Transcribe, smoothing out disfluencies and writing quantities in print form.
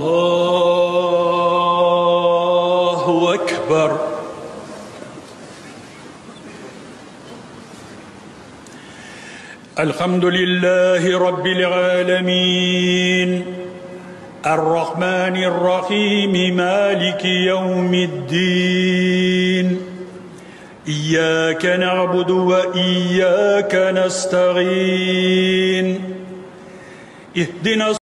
الله أكبر. الحمد لله رب العالمين الرحمن الرحيم مالك يوم الدين إياك نعبد وإياك نستعين اهدنا